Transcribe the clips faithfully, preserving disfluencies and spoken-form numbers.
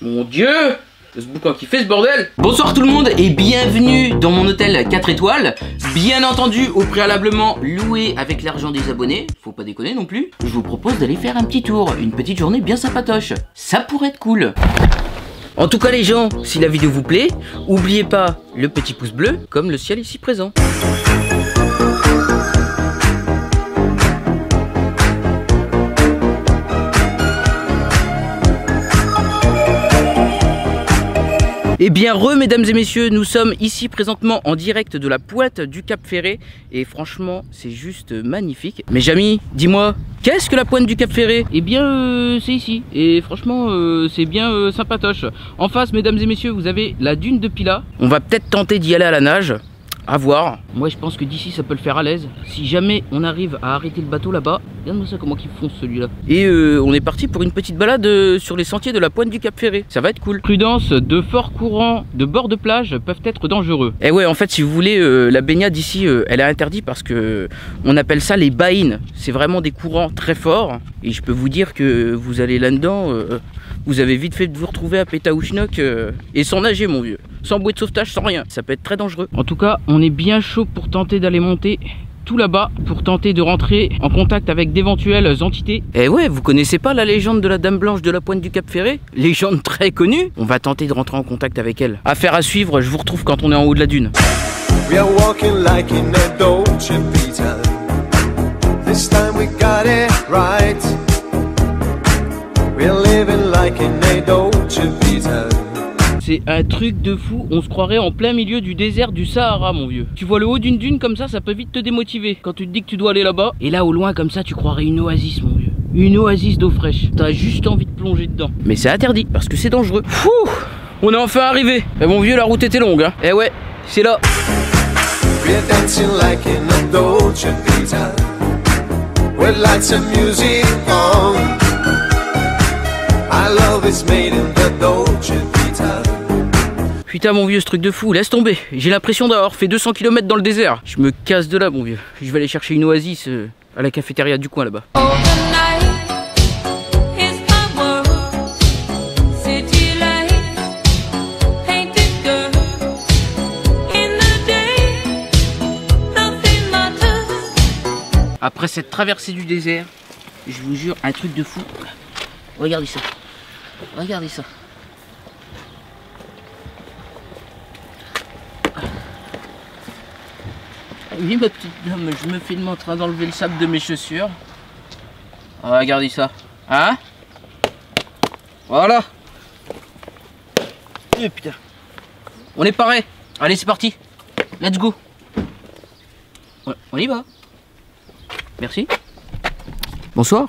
Mon Dieu, ce boucan qui fait ce bordel. Bonsoir tout le monde et bienvenue dans mon hôtel quatre étoiles. Bien entendu, au préalablement loué avec l'argent des abonnés. Faut pas déconner non plus. Je vous propose d'aller faire un petit tour, une petite journée bien sympatoche. Ça pourrait être cool. En tout cas les gens, si la vidéo vous plaît, n'oubliez pas le petit pouce bleu comme le ciel ici présent. Et bien re mesdames et messieurs, nous sommes ici présentement en direct de la pointe du Cap Ferret. Et franchement c'est juste magnifique. Mais Jamy, dis-moi, qu'est-ce que la pointe du Cap Ferret? Eh bien euh, c'est ici. Et franchement euh, c'est bien euh, sympatoche. En face mesdames et messieurs, vous avez la dune de Pilat. On va peut-être tenter d'y aller à la nage. À voir. Moi je pense que d'ici ça peut le faire à l'aise. Si jamais on arrive à arrêter le bateau là-bas. Regarde-moi ça comment il fonce celui-là. Et euh, on est parti pour une petite balade euh, sur les sentiers de la pointe du Cap Ferret. Ça va être cool. Prudence, de forts courants de bord de plage peuvent être dangereux. Et ouais en fait si vous voulez euh, la baignade ici euh, elle est interdite parce que on appelle ça les baïnes. C'est vraiment des courants très forts. Et je peux vous dire que vous allez là-dedans euh, vous avez vite fait de vous retrouver à Pétaouchnok euh, et sans nager mon vieux. Sans bouée de sauvetage, sans rien. Ça peut être très dangereux. En tout cas, on est bien chaud pour tenter d'aller monter tout là-bas, pour tenter de rentrer en contact avec d'éventuelles entités. Et ouais, vous connaissez pas la légende de la Dame Blanche de la Pointe du Cap Ferret? Légende très connue. On va tenter de rentrer en contact avec elle. Affaire à suivre, je vous retrouve quand on est en haut de la dune. We are walking like in a Dolce Vita. This time we got it right. We are living like in a Dolce Vita. C'est un truc de fou, on se croirait en plein milieu du désert du Sahara mon vieux. Tu vois le haut d'une dune comme ça, ça peut vite te démotiver quand tu te dis que tu dois aller là-bas. Et là au loin comme ça, tu croirais une oasis mon vieux. Une oasis d'eau fraîche, t'as juste envie de plonger dedans. Mais c'est interdit parce que c'est dangereux. Fouh, on est enfin arrivé. Mais mon vieux, la route était longue hein. Eh ouais, c'est là. We're dancing like in a Dolce Vita. With lights and music on. Our love is made in the Dolce Vita. Putain mon vieux, ce truc de fou, laisse tomber. J'ai l'impression d'avoir fait deux cents kilomètres dans le désert. Je me casse de là mon vieux. Je vais aller chercher une oasis euh, à la cafétéria du coin là-bas. Après cette traversée du désert, je vous jure, un truc de fou. Regardez ça. Regardez ça. Oui ma petite dame, je me filme en train d'enlever le sable de mes chaussures. Ah, regardez ça. Hein? Voilà. Eh putain. On est paré. Allez c'est parti. Let's go. On y va. Merci. Bonsoir.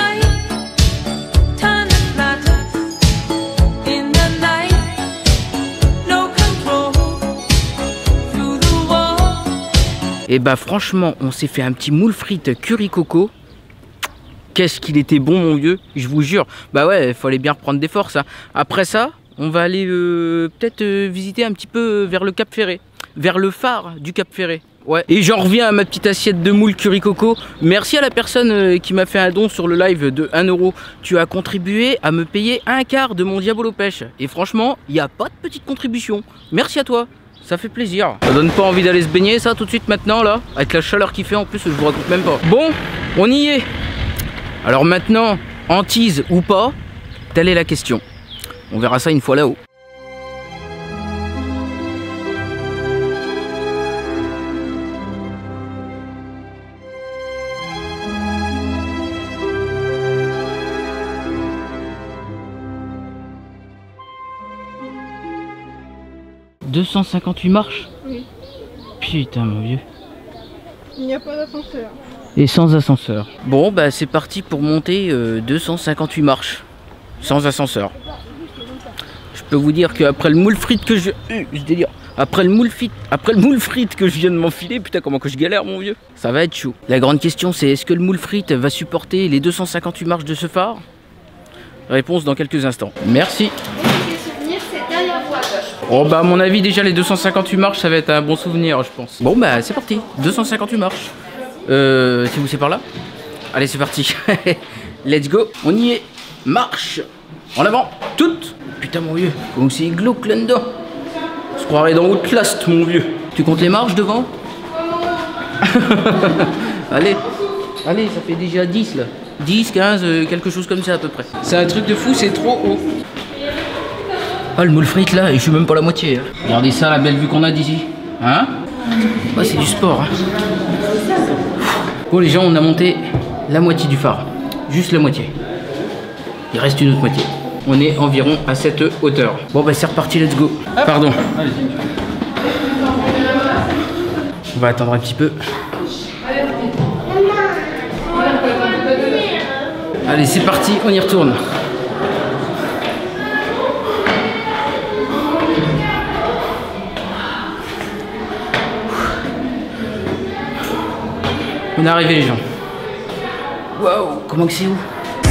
Et bah franchement on s'est fait un petit moule frites curry coco. Qu'est-ce qu'il était bon mon vieux, je vous jure. Bah ouais, il fallait bien reprendre des forces hein. Après ça on va aller euh, peut-être euh, visiter un petit peu vers le Cap Ferret. Vers le phare du Cap Ferret. Ouais. Et j'en reviens à ma petite assiette de moule curry coco. Merci à la personne euh, qui m'a fait un don sur le live de un euro. Tu as contribué à me payer un quart de mon Diabolo Pêche. Et franchement il n'y a pas de petite contribution. Merci à toi. Ça fait plaisir. Ça donne pas envie d'aller se baigner ça tout de suite maintenant là. Avec la chaleur qu'il fait en plus je vous raconte même pas. Bon, on y est. Alors maintenant, hantise ou pas, telle est la question. On verra ça une fois là-haut. deux cent cinquante-huit marches? Oui. Putain mon vieux. Il n'y a pas d'ascenseur. Et sans ascenseur. Bon bah c'est parti pour monter euh, deux cent cinquante-huit marches. Sans ascenseur. Je peux vous dire qu'après le moule frites que je... Euh, je délire. Après le moule frites, après le moule frites que je viens de m'enfiler, putain comment que je galère mon vieux. Ça va être chaud. La grande question c'est est-ce que le moule frites va supporter les deux cent cinquante-huit marches de ce phare? Réponse dans quelques instants. Merci. Oh bah à mon avis déjà les deux cent cinquante-huit marches ça va être un bon souvenir je pense. Bon bah c'est parti, deux cent cinquante-huit marches. Euh, si vous c'est par là. Allez c'est parti. Let's go, on y est. Marche. En avant, toutes. Putain mon vieux, comment c'est glauque là-dedans. On se croirait dans Outlast mon vieux. Tu comptes les marches devant? Allez, allez, ça fait déjà dix là. dix, quinze, euh, quelque chose comme ça à peu près. C'est un truc de fou, c'est trop haut. Ah, le moule frite là, et je suis même pas la moitié. Hein. Regardez ça, la belle vue qu'on a d'ici. Hein? Ah, c'est du sport. Hein. Bon les gens, on a monté la moitié du phare. Juste la moitié. Il reste une autre moitié. On est environ à cette hauteur. Bon bah c'est reparti, let's go. Pardon. On va attendre un petit peu. Allez, c'est parti, on y retourne. On est arrivé les gens. Waouh, comment que c'est où?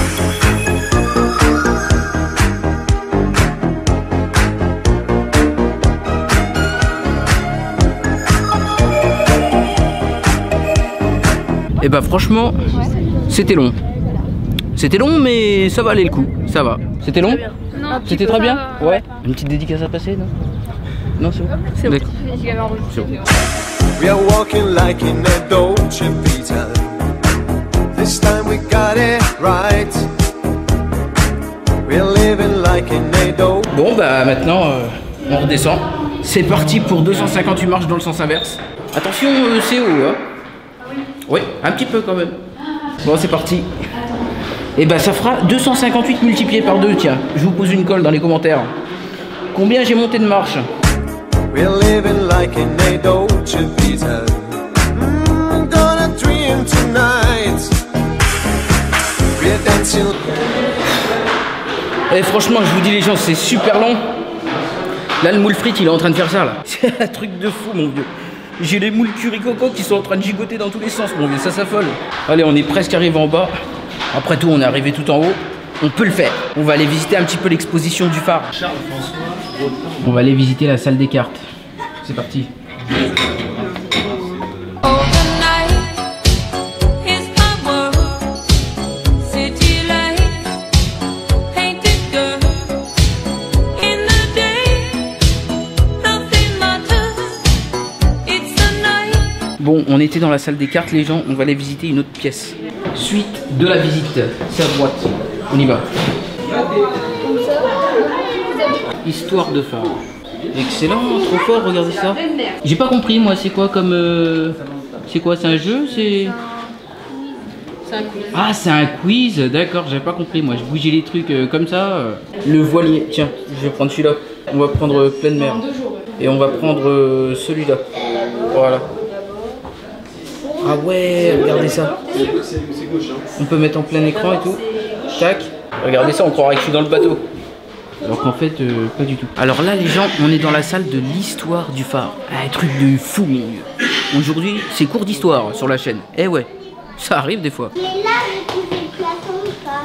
Et bah franchement, c'était long. C'était long mais ça valait le coup, ça va. C'était long? C'était très bien? Ouais. Une petite dédicace à passer, non? Non, c'est bon. C'est bon. C'est bon. We are walking like in a Dolce Vita. This time we got it right. We're living like in a Dolce. Bon bah maintenant euh, on redescend. C'est parti pour deux cent cinquante-huit marches dans le sens inverse. Attention, euh, c'est haut hein. Oui, un petit peu quand même. Bon c'est parti. Et bah ça fera deux cent cinquante-huit multiplié par deux, tiens. Je vous pose une colle dans les commentaires. Combien j'ai monté de marche? We're living like in a Dolce Vita. Mm, gonna dream tonight. We're dancing. Et franchement, je vous dis les gens, c'est super long. Là, le moule frite, il est en train de faire ça là. C'est un truc de fou, mon vieux. J'ai les moules curry coco qui sont en train de gigoter dans tous les sens, mon vieux. Ça s'affole. Allez, on est presque arrivé en bas. Après tout, on est arrivé tout en haut. On peut le faire. On va aller visiter un petit peu l'exposition du phare. On va aller visiter la salle des cartes. C'est parti. Bon, on était dans la salle des cartes, les gens. On va aller visiter une autre pièce. Suite de la visite. C'est à droite. On y va. Histoire de phare. Excellent, trop fort, regardez ça. J'ai pas compris moi, c'est quoi comme... Euh... C'est quoi, c'est un jeu? C'est... Ah, c'est un quiz, d'accord, j'avais pas compris moi, je bougeais les trucs euh, comme ça. Euh. Le voilier, tiens, je vais prendre celui-là. On va prendre euh, pleine mer. Et on va prendre euh, celui-là. Voilà. Ah ouais, regardez ça. On peut mettre en plein écran et tout. Tac. Regardez ça, on croirait que je suis dans le bateau. Alors qu'en fait, euh, pas du tout. Alors là, les gens, on est dans la salle de l'histoire du phare. Un truc de fou, mon vieux. Aujourd'hui, c'est cours d'histoire sur la chaîne. Eh ouais, ça arrive des fois. Mais là, je suis platon ou pas?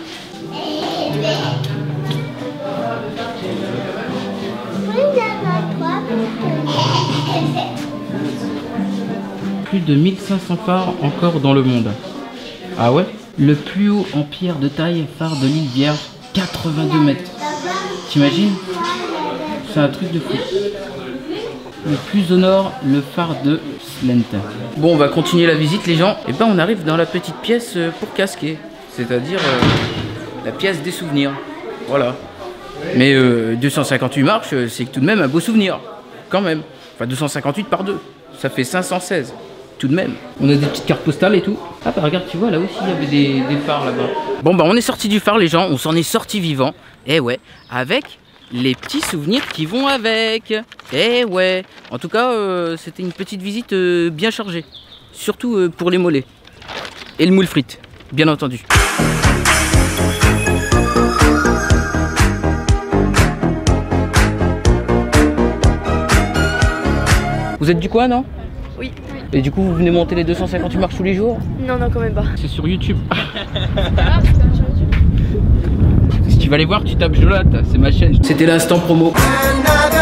Plus de mille cinq cents phares encore dans le monde. Ah ouais? Le plus haut en pierre de taille phare de l'île Vierge, quatre-vingt-deux mètres. T'imagines? C'est un truc de fou. Le plus au nord, le phare de Slent. Bon, on va continuer la visite, les gens. Et ben, on arrive dans la petite pièce pour casquer. C'est-à-dire euh, la pièce des souvenirs. Voilà. Mais euh, deux cent cinquante-huit marches, c'est tout de même un beau souvenir. Quand même. Enfin, deux cent cinquante-huit par deux. Ça fait cinq cent seize. Tout de même. On a des petites cartes postales et tout. Ah bah regarde, tu vois, là aussi, il y avait des, des phares là-bas. Bon bah, on est sorti du phare, les gens. On s'en est sorti vivant. Eh ouais. Avec les petits souvenirs qui vont avec. Eh ouais. En tout cas, euh, c'était une petite visite euh, bien chargée. Surtout euh, pour les mollets. Et le moule frite, bien entendu. Vous êtes du coin, non? Oui. Et du coup, vous venez monter les deux cent cinquante-huit marches tous les jours? Non, non, quand même pas. C'est sur YouTube. Si tu vas aller voir, tu tapes Jolate, c'est ma chaîne. C'était l'instant promo.